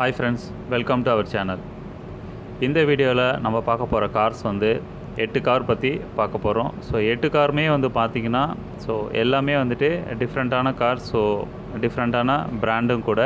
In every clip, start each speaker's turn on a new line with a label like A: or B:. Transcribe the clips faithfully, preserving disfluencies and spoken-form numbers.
A: Hi friends, welcome to our channel. இந்த வீடியோவில் நம்ம பார்க்க போகிற கார்ஸ் வந்து எட்டு கார் பற்றி பார்க்க போகிறோம். ஸோ எட்டு காருமே வந்து பார்த்திங்கன்னா ஸோ எல்லாமே வந்துட்டு டிஃப்ரெண்ட்டான கார்ஸ், ஸோ டிஃப்ரெண்ட்டான பிராண்டும் கூட.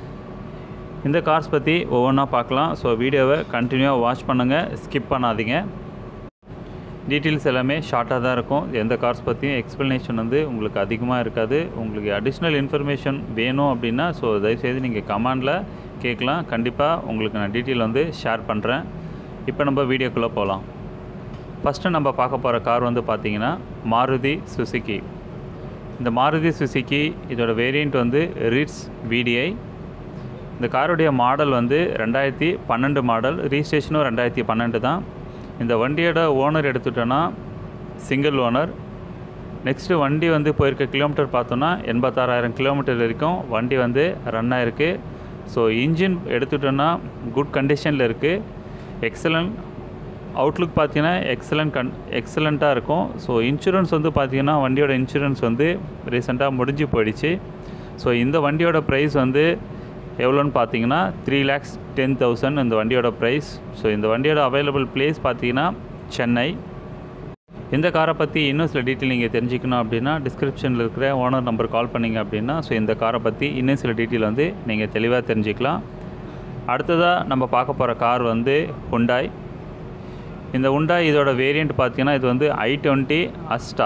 A: இந்த கார்ஸ் பற்றி ஒவ்வொன்றா பார்க்கலாம். ஸோ வீடியோவை கண்டினியூவாக வாட்ச் பண்ணுங்கள், ஸ்கிப் பண்ணாதீங்க. டீட்டெயில்ஸ் எல்லாமே ஷார்ட்டாக தான் இருக்கும். எந்த கார்ஸ் பற்றியும் எக்ஸ்ப்ளனேஷன் வந்து உங்களுக்கு அதிகமாக இருக்காது. உங்களுக்கு அடிஷ்னல் இன்ஃபர்மேஷன் வேணும் அப்படின்னா ஸோ தயவுசெய்து நீங்கள் கமெண்டில் கேட்கலாம். கண்டிப்பாக உங்களுக்கு நான் டீட்டெயில் வந்து ஷேர் பண்ணுறேன். இப்போ நம்ம வீடியோக்குள்ளே போகலாம். ஃபஸ்ட்டு நம்ம பார்க்க போகிற கார் வந்து பார்த்திங்கன்னா மாருதி சுசுகி. இந்த மாருதி சுசுகி இதோட வேரியண்ட் வந்து ரிட்ஸ் விடிஐ. இந்த காருடைய மாடல் வந்து ரெண்டாயிரத்தி பன்னெண்டு மாடல், ரிஜிஸ்ட்ரேஷனும் ரெண்டாயிரத்தி பன்னெண்டு தான். இந்த வண்டியோட ஓனர் எடுத்துட்டோன்னா சிங்கிள் ஓனர். நெக்ஸ்ட்டு வண்டி வந்து போயிருக்க கிலோமீட்டர் பார்த்தோன்னா எண்பத்தாறாயிரம் கிலோமீட்டர் வரைக்கும் வண்டி வந்து ரன் ஆகிருக்கு. ஸோ இன்ஜின் எடுத்துட்டோன்னா குட் கண்டிஷனில் இருக்குது. எக்ஸலண்ட் அவுட்லுக் பார்த்தீங்கன்னா எக்ஸலண்ட் கன் எக்ஸலண்ட்டாக இருக்கும். ஸோ இன்சூரன்ஸ் வந்து பார்த்திங்கன்னா வண்டியோட இன்சூரன்ஸ் வந்து ரீசெண்டாக முடிஞ்சு போயிடுச்சு. ஸோ இந்த வண்டியோட ப்ரைஸ் வந்து எவ்வளோன்னு பார்த்தீங்கன்னா த்ரீ லேக்ஸ் டென் தௌசண்ட் இந்த வண்டியோட ப்ரைஸ். ஸோ இந்த வண்டியோட அவைலபிள் பிளேஸ் பார்த்தீங்கன்னா சென்னை. இந்த காரை பற்றி இன்னும் சில டீட்டெயில் நீங்கள் தெரிஞ்சுக்கணும் அப்படின்னா டிஸ்கிரிப்ஷனில் இருக்கிற ஓனர் நம்பர் கால் பண்ணிங்க அப்படின்னா ஸோ இந்த காரை பற்றி இன்னும் சில டீட்டெயில் வந்து நீங்கள் தெளிவாக தெரிஞ்சுக்கலாம். அடுத்ததாக நம்ம பார்க்க போகிற கார் வந்து ஹுண்டாய். இந்த ஹுண்டாய் இதோட வேரியண்ட் பார்த்தீங்கன்னா இது வந்து ஐ டுவெண்ட்டி அஸ்டா.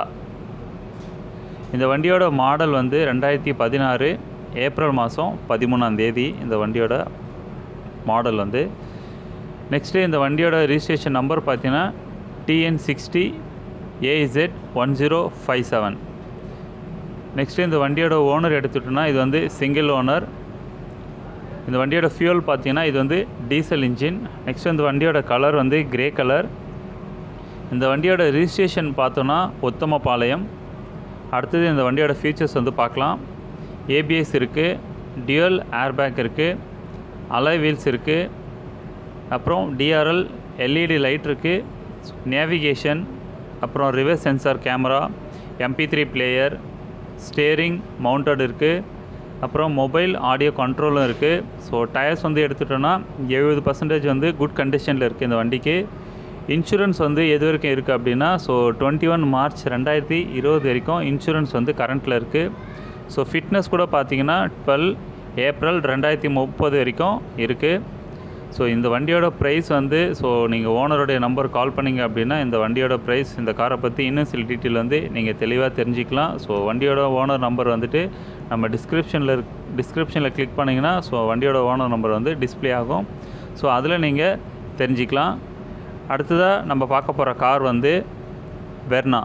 A: இந்த வண்டியோட மாடல் வந்து ரெண்டாயிரத்தி பதினாறு ஏப்ரல் மாதம் பதிமூணாம் தேதி இந்த வண்டியோட மாடல் வந்து. நெக்ஸ்ட்டு இந்த வண்டியோட ரிஜிஸ்ட்ரேஷன் நம்பர் பார்த்தீங்கன்னா TN sixty AZ one zero five seven. Next இந்த வண்டியோட ஓனர் எடுத்துட்டோன்னா இது வந்து சிங்கிள் ஓனர். இந்த வண்டியோட ஃபியூல் பார்த்தீங்கன்னா இது வந்து டீசல் இன்ஜின். நெக்ஸ்ட்டு இந்த வண்டியோட கலர் வந்து கிரே கலர். இந்த வண்டியோட ரிஜிஸ்ட்ரேஷன் பார்த்தோன்னா உத்தமபாளையம். அடுத்தது இந்த வண்டியோட ஃபீச்சர்ஸ் வந்து பார்க்கலாம். ஏபிஎஸ் இருக்குது, டியூயல் ஏர்பேக் இருக்குது, அலாய் வீல்ஸ் இருக்குது, அப்புறம் டிஆர்எல் எல்இடி லைட் இருக்குது, நேவிகேஷன், அப்புறம் reverse sensor camera, MP three player, steering mounted இருக்குது, அப்புறம் மொபைல் ஆடியோ கண்ட்ரோலும் இருக்குது. ஸோ டயர்ஸ் வந்து எடுத்துட்டோன்னா எழுபது பர்சன்டேஜ் வந்து குட் கண்டிஷனில் இருக்குது இந்த வண்டிக்கு. இன்சூரன்ஸ் வந்து எது வரைக்கும் இருக்குது அப்படின்னா ஸோ டுவெண்ட்டி ஒன் மார்ச் ரெண்டாயிரத்தி இருபது வரைக்கும் இன்சூரன்ஸ் வந்து கரண்ட்டில் இருக்குது. ஸோ ஃபிட்னஸ் கூட பார்த்திங்கன்னா டுவெல் ஏப்ரல் ரெண்டாயிரத்தி முப்பது வரைக்கும் இருக்குது. ஸோ இந்த வண்டியோட ப்ரைஸ் வந்து ஸோ நீங்கள் ஓனருடைய நம்பர் கால் பண்ணிங்க அப்படின்னா இந்த வண்டியோட ப்ரைஸ், இந்த காரை பற்றி இன்னும் சில டீட்டெயில் வந்து நீங்கள் தெளிவாக தெரிஞ்சிக்கலாம். ஸோ வண்டியோட ஓனர் நம்பர் வந்துட்டு நம்ம டிஸ்கிரிப்ஷனில் டிஸ்கிரிப்ஷனில் கிளிக் பண்ணிங்கன்னா ஸோ வண்டியோட ஓனர் நம்பர் வந்து டிஸ்பிளே ஆகும். ஸோ அதில் நீங்கள் தெரிஞ்சிக்கலாம். அடுத்ததாக நம்ம பார்க்க போகிற கார் வந்து வெர்னா.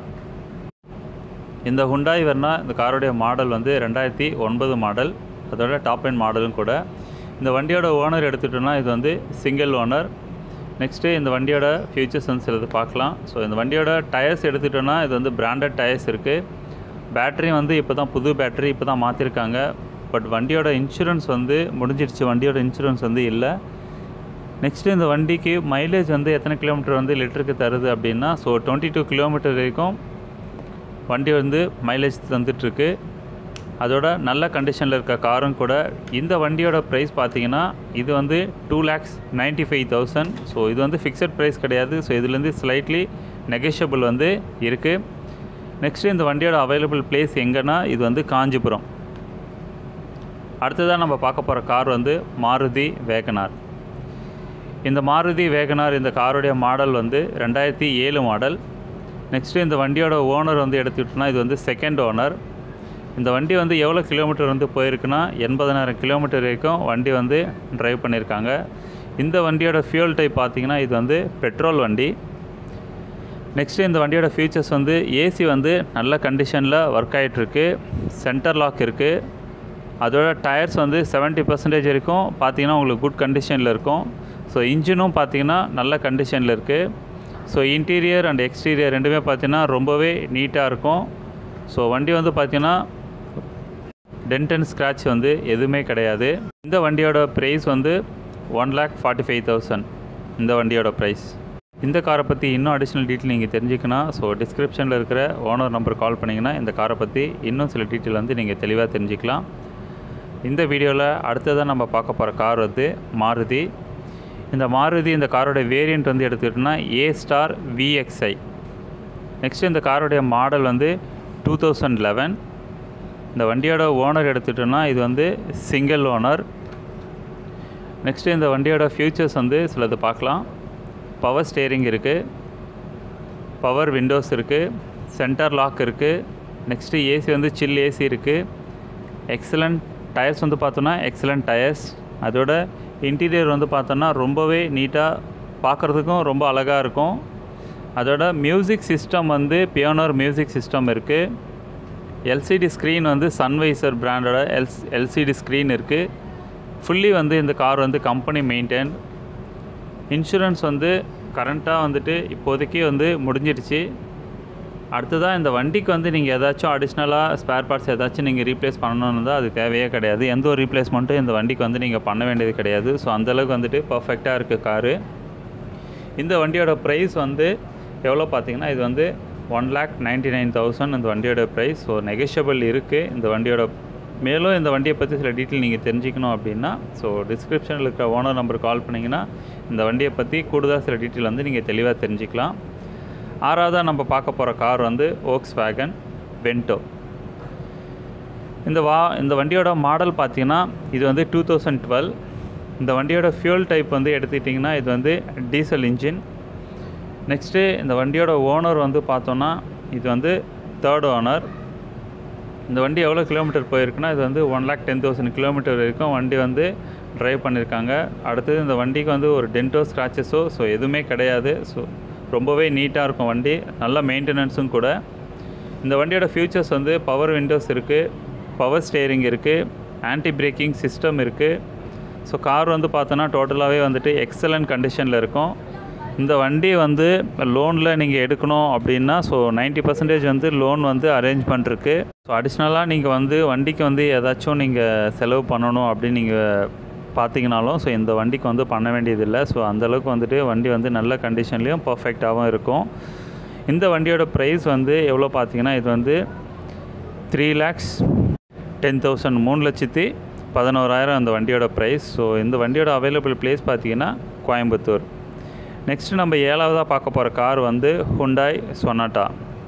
A: இந்த ஹுண்டாய் வெர்னா இந்த காரோடைய மாடல் வந்து ரெண்டாயிரத்தி ஒன்பது மாடல், அதோட டாப் எண்ட் மாடலும் கூட. இந்த வண்டியோட ஓனர் எடுத்துட்டோன்னா இது வந்து சிங்கிள் ஓனர். நெக்ஸ்ட்டு இந்த வண்டியோட ஃபியூச்சர்ஸ் வந்து சிலது பார்க்கலாம். ஸோ இந்த வண்டியோட டயர்ஸ் எடுத்துட்டோன்னா இது வந்து பிராண்டட் டயர்ஸ் இருக்குது. பேட்ரி வந்து இப்போ தான் புது பேட்ரி இப்போ தான் மாற்றிருக்காங்க. பட் வண்டியோட இன்சூரன்ஸ் வந்து முடிஞ்சிடுச்சு, வண்டியோட இன்சூரன்ஸ் வந்து இல்லை. நெக்ஸ்ட்டு இந்த வண்டிக்கு மைலேஜ் வந்து எத்தனை கிலோமீட்டர் வந்து லிட்டருக்கு தருது அப்படின்னா ஸோ டுவெண்ட்டி டூ கிலோமீட்டர் வரைக்கும் வண்டி வந்து மைலேஜ் தந்துட்டுருக்கு. அதோட நல்ல கண்டிஷனில் இருக்க காரும் கூட. இந்த வண்டியோட ப்ரைஸ் பார்த்திங்கன்னா இது வந்து two lakhs ninety five thousand. So இது வந்து ஃபிக்ஸட் ப்ரைஸ் கிடையாது. ஸோ இதுலேருந்து ஸ்லைட்லி நெகோஷியபிள் வந்து இருக்குது. நெக்ஸ்ட்டு இந்த வண்டியோட அவைலபிள் பிளேஸ் எங்கன்னா இது வந்து காஞ்சிபுரம். அடுத்ததாக நம்ம பார்க்க போகிற கார் வந்து மாருதி வேகனார். இந்த மாருதி வேகனார் இந்த காருடைய மாடல் வந்து ரெண்டாயிரத்தி ஏழு மாடல். நெக்ஸ்ட்டு இந்த வண்டியோட ஓனர் வந்து எடுத்துக்கிட்டோன்னா இது வந்து செகண்ட் ஓனர். இந்த வண்டி வந்து எவ்வளோ கிலோமீட்டர் வந்து போயிருக்குன்னா எண்பதனாயிரம் கிலோமீட்டர் வரைக்கும் வண்டி வந்து ட்ரைவ் பண்ணியிருக்காங்க. இந்த வண்டியோட ஃபியூல் டைப் பார்த்திங்கன்னா இது வந்து பெட்ரோல் வண்டி. நெக்ஸ்ட்டு இந்த வண்டியோட ஃபீச்சர்ஸ் வந்து ஏசி வந்து நல்ல கண்டிஷனில் ஒர்க் ஆகிட்டுருக்கு, சென்டர் லாக் இருக்குது. அதோட டயர்ஸ் வந்து செவன்ட்டி பர்சன்டேஜ் வரைக்கும் பார்த்திங்கன்னா உங்களுக்கு குட் கண்டிஷனில் இருக்கும். ஸோ இன்ஜினும் பார்த்திங்கன்னா நல்ல கண்டிஷனில் இருக்குது. ஸோ இன்டீரியர் அண்ட் எக்ஸ்டீரியர் ரெண்டுமே பார்த்திங்கன்னா ரொம்பவே நீட்டாக இருக்கும். ஸோ வண்டி வந்து பார்த்திங்கன்னா டென்ட் அண்ட் ஸ்க்ராட்ச் வந்து எதுவுமே கிடையாது. இந்த வண்டியோட ப்ரைஸ் வந்து one lakh forty five thousand இந்த வண்டியோட ப்ரைஸ். இந்த காரை பற்றி இன்னும் அடிஷ்னல் டீட்டெயில் நீங்கள் தெரிஞ்சுக்கணும். ஸோ டிஸ்கிரிப்ஷனில் இருக்கிற ஓனர் நம்பர் கால் பண்ணிங்கன்னா இந்த காரை பற்றி இன்னும் சில டீட்டெயில் வந்து நீங்கள் தெளிவாக தெரிஞ்சுக்கலாம். இந்த வீடியோவில் அடுத்ததாக நம்ம பார்க்க போகிற கார் வந்து மாருதி. இந்த மாருதி இந்த காரோடைய வேரியண்ட் வந்து எடுத்துக்கிட்டோம்னா ஏ ஸ்டார் விஎக்ஸ்ஐ. நெக்ஸ்ட் இந்த காரோடைய மாடல் வந்து டூ தௌசண்ட் லெவன். இந்த வண்டியோட ஓனர் எடுத்துக்கிட்டோம்னா இது வந்து சிங்கிள் ஓனர். நெக்ஸ்ட்டு இந்த வண்டியோட ஃபியூச்சர்ஸ் வந்து சிலது பார்க்கலாம். பவர் ஸ்டேரிங் இருக்குது, பவர் விண்டோஸ் இருக்குது, சென்டர் லாக் இருக்குது. நெக்ஸ்ட்டு ஏசி வந்து சில் ஏசி இருக்குது. எக்ஸலண்ட் டயர்ஸ் வந்து பார்த்தோன்னா எக்ஸலண்ட் டயர்ஸ். அதோட இன்டீரியர் வந்து பார்த்தோன்னா ரொம்பவே நீட்டாக பார்க்குறதுக்கும் ரொம்ப அழகாக இருக்கும். அதோட மியூசிக் சிஸ்டம் வந்து பியானோர் மியூசிக் சிஸ்டம் இருக்குது. எல்சிடி ஸ்க்ரீன் வந்து சன்வைசர் பிராண்டோட எல்ஸ் எல்சிடி ஸ்க்ரீன் இருக்குது. ஃபுல்லி வந்து இந்த கார் வந்து கம்பெனி மெயின்டைன். இன்சூரன்ஸ் வந்து கரண்ட்டாக வந்துட்டு இப்போதைக்கு வந்து முடிஞ்சிடுச்சு. அடுத்ததாக இந்த வண்டிக்கு வந்து நீங்கள் ஏதாச்சும் அடிஷ்னலாக ஸ்பேர் பார்ட்ஸ் ஏதாச்சும் நீங்கள் ரீப்ளேஸ் பண்ணணுன்னு தான் அது தேவையே கிடையாது. எந்த ஒரு ரீப்ளேஸ்மெண்ட்டும் இந்த வண்டிக்கு வந்து நீங்கள் பண்ண வேண்டியது கிடையாது. ஸோ அந்தளவுக்கு வந்துட்டு பர்ஃபெக்டாக இருக்குது காரு. இந்த வண்டியோட ப்ரைஸ் வந்து எவ்வளோ பார்த்தீங்கன்னா இது வந்து one lakh ninety nine thousand இந்த வண்டியோட ப்ரைஸ். ஸோ நெகோஷியபிள் இருக்குது இந்த வண்டியோட. மேலும் இந்த வண்டியை பற்றி சில டீட்டெயில் நீங்கள் தெரிஞ்சுக்கணும் அப்படின்னா ஸோ டிஸ்கிரிப்ஷனில் இருக்கிற ஓனர் நம்பருக்கு கால் பண்ணிங்கன்னா இந்த வண்டியை பற்றி கூடுதலாக சில டீட்டெயில் வந்து நீங்கள் தெளிவாக தெரிஞ்சுக்கலாம். ஆறாவதாக நம்ம பார்க்க போகிற கார் வந்து வோக்ஸ்வேகன் வென்டோ. இந்த வா இந்த வண்டியோட மாடல் பார்த்தீங்கன்னா இது வந்து டூ தௌசண்ட் டுவெல். இந்த வண்டியோட ஃபியூல் டைப் வந்து எடுத்துக்கிட்டிங்கன்னா இது வந்து டீசல் இன்ஜின். நெக்ஸ்ட்டு இந்த வண்டியோட ஓனர் வந்து பார்த்தோன்னா இது வந்து தேர்ட் ஓனர். இந்த வண்டி எவ்வளோ கிலோமீட்டர் போயிருக்குன்னா இது வந்து one lakh ten thousand kilometre வரைக்கும் வண்டி வந்து ட்ரைவ் பண்ணியிருக்காங்க. அடுத்தது இந்த வண்டிக்கு வந்து ஒரு டென்ட்டோ ஸ்க்ராச்சஸோ ஸோ எதுவுமே கிடையாது. ஸோ ரொம்பவே நீட்டாக இருக்கும் வண்டி, நல்ல மெயின்டெனன்ஸும் கூட. இந்த வண்டியோட ஃபியூச்சர்ஸ் வந்து பவர் விண்டோஸ் இருக்குது, பவர் ஸ்டேரிங் இருக்குது, ஆன்டி பிரேக்கிங் சிஸ்டம் இருக்குது. ஸோ கார் வந்து பார்த்தோன்னா டோட்டலாகவே வந்துட்டு எக்ஸலண்ட் கண்டிஷனில் இருக்கும். இந்த வண்டி வந்து லோனில் நீங்கள் எடுக்கணும் அப்படின்னா ஸோ நைன்ட்டி பர்சன்டேஜ் வந்து லோன் வந்து அரேஞ்ச்மெண்ட் இருக்குது. ஸோ அடிஷ்னலாக நீங்கள் வந்து வண்டிக்கு வந்து ஏதாச்சும் நீங்கள் செலவு பண்ணணும் அப்படின்னு நீங்கள் பார்த்தீங்கனாலும் ஸோ இந்த வண்டிக்கு வந்து பண்ண வேண்டியதில்லை. ஸோ அந்தளவுக்கு வந்துட்டு வண்டி வந்து நல்ல கண்டிஷன்லேயும் பர்ஃபெக்டாகவும் இருக்கும். இந்த வண்டியோட ப்ரைஸ் வந்து எவ்வளோ பார்த்தீங்கன்னா இது வந்து த்ரீ லேக்ஸ் டென் தௌசண்ட் மூணு லட்சத்தி பதினோராயிரம் இந்த வண்டியோட ப்ரைஸ். ஸோ இந்த வண்டியோட அவைலபிள் பிளேஸ் பார்த்தீங்கன்னா கோயம்புத்தூர். நெக்ஸ்ட்டு நம்ம ஏழாவதாக பார்க்க போகிற கார் வந்து ஹுண்டாய் சொனாட்டா.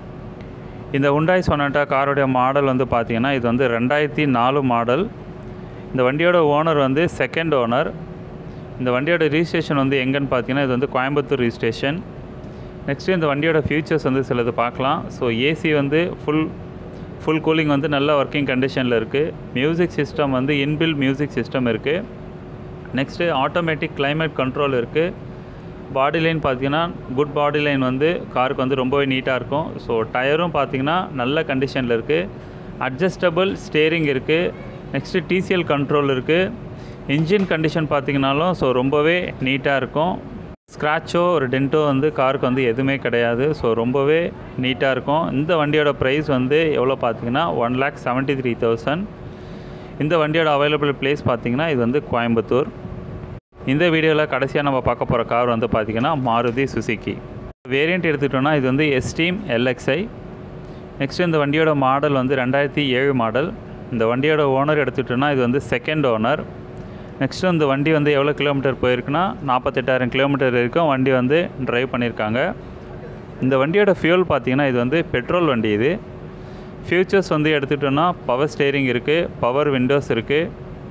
A: இந்த ஹுண்டாய் சொனாட்டா காரோடைய மாடல் வந்து பார்த்திங்கன்னா இது வந்து ரெண்டாயிரத்தி நாலு மாடல். இந்த வண்டியோட ஓனர் வந்து செகண்ட் ஓனர். இந்த வண்டியோட ரிஜிஸ்ட்ரேஷன் வந்து எங்கன்னு பார்த்தீங்கன்னா இது வந்து கோயம்புத்தூர் ரிஜிஸ்ட்ரேஷன். நெக்ஸ்ட்டு இந்த வண்டியோட ஃபியூச்சர்ஸ் வந்து சிலது பார்க்கலாம். ஸோ ஏசி வந்து ஃபுல் ஃபுல் கூலிங் வந்து நல்ல ஒர்க்கிங் கண்டிஷனில் இருக்குது. மியூசிக் சிஸ்டம் வந்து இன்பில் மியூசிக் சிஸ்டம் இருக்குது. நெக்ஸ்ட்டு ஆட்டோமேட்டிக் கிளைமேட் கண்ட்ரோல் இருக்குது. பாடி லைன் பார்த்திங்கன்னா குட் பாடி லைன் வந்து காருக்கு வந்து ரொம்பவே நீட்டாக இருக்கும். ஸோ டயரும் பார்த்திங்கன்னா நல்ல கண்டிஷனில் இருக்குது. அட்ஜஸ்டபிள் ஸ்டேரிங் இருக்குது. நெக்ஸ்ட்டு டிசிஎல் கண்ட்ரோல் இருக்குது. இன்ஜின் கண்டிஷன் பார்த்திங்கனாலும் ஸோ ரொம்பவே நீட்டாக இருக்கும். ஸ்க்ராச்சோ ஒரு டென்ட்டோ வந்து காருக்கு வந்து எதுவுமே கிடையாது. ஸோ ரொம்பவே நீட்டாக இருக்கும். இந்த வண்டியோட ப்ரைஸ் வந்து எவ்வளோ பார்த்திங்கன்னா one lakh seventy three thousand. இந்த வண்டியோட அவைலபிள் பிளேஸ் பார்த்திங்கன்னா இது வந்து கோயம்புத்தூர். இந்த வீடியோவில் கடைசியாக நம்ம பார்க்க போகிற கார் வந்து பார்த்திங்கன்னா மாருதி சுசுக்கி. வேரியண்ட் எடுத்துக்கிட்டோன்னா இது வந்து எஸ்டீம் எல்எக்ஸ்ஐ. நெக்ஸ்ட்டு இந்த வண்டியோட மாடல் வந்து ரெண்டாயிரத்தி ஏழு மாடல். இந்த வண்டியோட ஓனர் எடுத்துக்கிட்டோன்னா இது வந்து செகண்ட் ஓனர். நெக்ஸ்ட்டு இந்த வண்டி வந்து எவ்வளோ கிலோமீட்டர் போயிருக்குன்னா நாற்பத்தெட்டாயிரம் கிலோமீட்டர் வரைக்கும் வண்டி வந்து ட்ரைவ் பண்ணியிருக்காங்க. இந்த வண்டியோட ஃபியூல் பார்த்திங்கன்னா இது வந்து பெட்ரோல் வண்டி. இது ஃபியூச்சர்ஸ் வந்து எடுத்துக்கிட்டோன்னா பவர் ஸ்டேரிங் இருக்குது, பவர் விண்டோஸ் இருக்குது.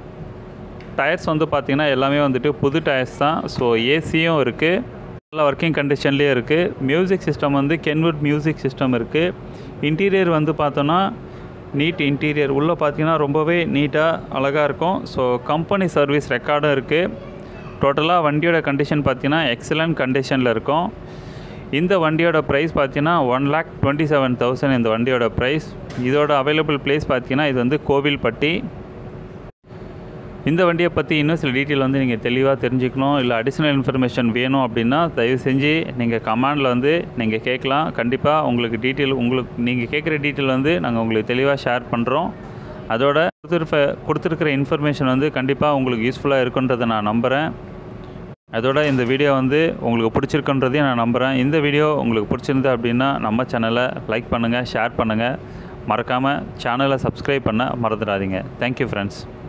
A: டயர்ஸ் வந்து பார்த்திங்கன்னா எல்லாமே வந்துட்டு புது டயர்ஸ் தான். ஸோ ஏசியும் இருக்குது, நல்ல ஒர்க்கிங் கண்டிஷன்லேயே இருக்குது. மியூசிக் சிஸ்டம் வந்து கென்வுட் மியூசிக் சிஸ்டம் இருக்குது. இன்டீரியர் வந்து பார்த்தோன்னா நீட் இன்டீரியர். உள்ளே பார்த்திங்கன்னா ரொம்பவே நீட்டாக அழகாக இருக்கும். ஸோ கம்பெனி சர்வீஸ் ரெக்கார்டும் இருக்குது. டோட்டலாக வண்டியோட கண்டிஷன் பார்த்திங்கன்னா எக்ஸலண்ட் கண்டிஷனில் இருக்கும். இந்த வண்டியோட ப்ரைஸ் பார்த்தீங்கன்னா one lakh twenty seven thousand இந்த வண்டியோட ப்ரைஸ். இதோட அவைலபிள் பிளேஸ் பார்த்தீங்கன்னா இது வந்து கோவில்பட்டி. இந்த வண்டியை பற்றி இன்னும் சில டீட்டெயில் வந்து நீங்கள் தெளிவாக தெரிஞ்சுக்கணும், இல்லை அடிஷ்னல் இன்ஃபர்மேஷன் வேணும் அப்படின்னா தயவு செஞ்சு நீங்கள் கமெண்டில் வந்து நீங்கள் கேட்கலாம். கண்டிப்பாக உங்களுக்கு டீட்டெயில் உங்களுக்கு நீங்கள் கேட்குற டீட்டெயில் வந்து நாங்கள் உங்களுக்கு தெளிவாக ஷேர் பண்ணுறோம். அதோட கொடுத்துருக்க கொடுத்துருக்கிற இன்ஃபர்மேஷன் வந்து கண்டிப்பாக உங்களுக்கு யூஸ்ஃபுல்லாக இருக்குன்றதை நான் நம்புகிறேன். அதோட இந்த வீடியோ வந்து உங்களுக்கு பிடிச்சிருக்குன்றதையும் நான் நம்புகிறேன். இந்த வீடியோ உங்களுக்கு பிடிச்சிருந்து அப்படின்னா நம்ம சேனலை லைக் பண்ணுங்கள், ஷேர் பண்ணுங்கள், மறக்காமல் சேனலை சப்ஸ்கிரைப் பண்ண மறந்துடாதீங்க. Thank you friends.